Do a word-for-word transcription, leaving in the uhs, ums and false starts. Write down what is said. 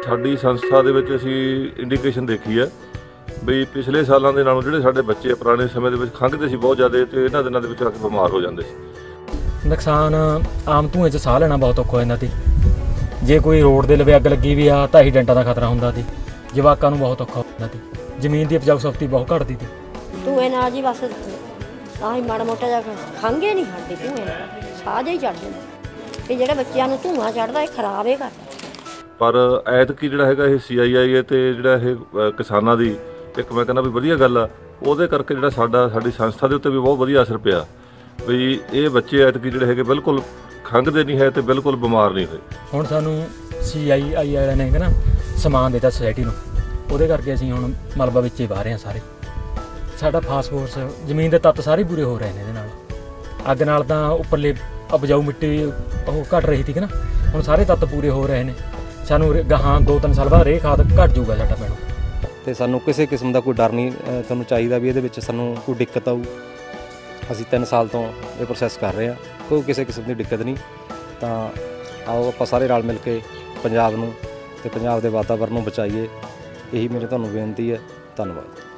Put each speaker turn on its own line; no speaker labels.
ਸਾਡੀ ਸੰਸਥਾ ਦੇ ਵਿੱਚ ਅਸੀਂ ਇੰਡੀਕੇਸ਼ਨ ਦੇਖੀ ਹੈ ਵੀ ਪਿਛਲੇ ਸਾਲਾਂ ਦੇ ਨਾਲੋਂ ਜਿਹੜੇ ਸਾਡੇ ਬੱਚੇ ਪੁਰਾਣੇ ਸਮੇਂ ਦੇ ਵਿੱਚ ਖੰਘਦੇ ਸੀ ਬਹੁਤ ਜ਼ਿਆਦਾ ਤੇ ਇਹਨਾਂ ਦਿਨਾਂ ਦੇ ਵਿੱਚ ਆ ਕੇ ਬਿਮਾਰ ਹੋ ਜਾਂਦੇ ਸੀ।
ਨੁਕਸਾਨ ਆਮ ਧੂਏ 'ਚ ਸਾਹ ਲੈਣਾ ਬਹੁਤ ਔਖਾ ਹੋ ਜਾਂਦਾ ਸੀ। ਜੇ ਕੋਈ ਰੋਡ ਦੇ ਲਵੇ ਅੱਗ ਲੱਗੀ ਵੀ ਆ ਤਾਂ ਐਕਸੀਡੈਂਟਾਂ ਦਾ ਖਤਰਾ ਹੁੰਦਾ ਸੀ। ਜਵਾਕਾਂ ਨੂੰ ਬਹੁਤ ਔਖਾ ਹੋ ਜਾਂਦਾ ਸੀ। ਜ਼ਮੀਨ ਦੀ ਉਪਜਾਊ ਸ਼ਕਤੀ ਬਹੁਤ ਘਟਦੀ ਸੀ।
ਧੂਏ ਨਾਲ ਜੀ ਬਸ ਆਹੀ ਮਾੜਾ ਮੋਟਾ ਜਿਹਾ ਖੰਘੇ ਨਹੀਂ ਹਟਦੇ, ਧੂਏ ਨਾਲ ਸਾਹ ਜਿਹਾ ਹੀ ਚੜ੍ਹ ਜਾਂਦਾ। ਤੇ ਜਿਹੜੇ ਬੱਚਿਆਂ ਨੂੰ ਧੂੰਆਂ ਚੜ੍ਹਦਾ ਇਹ ਖਰਾਬ ਹੀ ਕਰਦਾ।
ਪਰ ਐਤਕੀ ਜਿਹੜਾ ਹੈਗਾ ਇਹ ਸੀ ਆਈ ਆਈ ਹੈ ਤੇ ਜਿਹੜਾ ਇਹ ਕਿਸਾਨਾਂ ਦੀ ਇੱਕ ਮੈਂ ਕਹਿੰਦਾ ਵੀ ਵਧੀਆ ਗੱਲ ਆ, ਉਹਦੇ ਕਰਕੇ ਜਿਹੜਾ ਸਾਡਾ ਸਾਡੀ ਸੰਸਥਾ ਦੇ ਉੱਤੇ ਵੀ ਬਹੁਤ ਵਧੀਆ ਅਸਰ ਪਿਆ ਵੀ ਇਹ ਬੱਚੇ ਐਤਕੀ ਜਿਹੜੇ ਹੈਗੇ ਬਿਲਕੁਲ ਖੰਘਦੇ ਨਹੀਂ ਹੈ ਤੇ ਬਿਲਕੁਲ ਬਿਮਾਰ ਨਹੀਂ ਹੋਏ। ਹੁਣ
ਸਾਨੂੰ ਸੀ ਆਈ ਆਈ ਵਾਲਿਆਂ ਨੇ ਨਾ ਸਮਾਨ ਦਿੱਤਾ ਸੁਸਾਇਟੀ ਨੂੰ, ਉਹਦੇ ਕਰਕੇ ਅਸੀਂ ਹੁਣ ਮਲਬਾ ਵਿੱਚ ਹੀ ਵਾਹ ਰਹੇ ਹਾਂ ਸਾਰੇ। ਸਾਡਾ ਫਾਸਫੋਰਸ ਜ਼ਮੀਨ ਦੇ ਤੱਤ ਸਾਰੇ ਪੂਰੇ ਹੋ ਰਹੇ ਨੇ ਇਹਦੇ ਨਾਲ। ਅੱਗ ਨਾਲ ਤਾਂ ਉੱਪਰਲੇ ਉਪਜਾਊ ਮਿੱਟੀ ਉਹ ਘਟ ਰਹੀ ਸੀ ਕਿ ਨਾ, ਹੁਣ ਸਾਰੇ ਤੱਤ ਪੂਰੇ ਹੋ ਰਹੇ ਨੇ। ਸਾਨੂੰ ਗਾਹਾਂ ਦੋ ਤਿੰਨ ਸਾਲ ਬਾਅਦ ਰੇਹ ਖਾਦ ਘੱਟ ਜੂਗਾ ਸਾਡਾ ਪਿੰਡ
ਤੇ ਸਾਨੂੰ ਕਿਸੇ ਕਿਸਮ ਦਾ ਕੋਈ ਡਰ ਨਹੀਂ ਤੁਹਾਨੂੰ ਚਾਹੀਦਾ ਵੀ ਇਹਦੇ ਵਿੱਚ ਸਾਨੂੰ ਕੋਈ ਦਿੱਕਤ ਆਊ। ਅਸੀਂ ਤਿੰਨ ਸਾਲ ਤੋਂ ਇਹ ਪ੍ਰੋਸੈਸ ਕਰ ਰਹੇ ਹਾਂ, ਕੋਈ ਕਿਸੇ ਕਿਸਮ ਦੀ ਦਿੱਕਤ ਨਹੀਂ। ਤਾਂ ਆਓ ਆਪਾਂ ਸਾਰੇ ਰਲ ਮਿਲ ਕੇ ਪੰਜਾਬ ਨੂੰ ਤੇ ਪੰਜਾਬ ਦੇ ਵਾਤਾਵਰਨ ਨੂੰ ਬਚਾਈਏ, ਇਹੀ ਮੇਰੀ ਤੁਹਾਨੂੰ ਬੇਨਤੀ ਹੈ। ਧੰਨਵਾਦ।